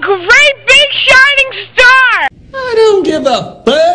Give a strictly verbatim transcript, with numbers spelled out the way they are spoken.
great big shining star! I don't give a fuck.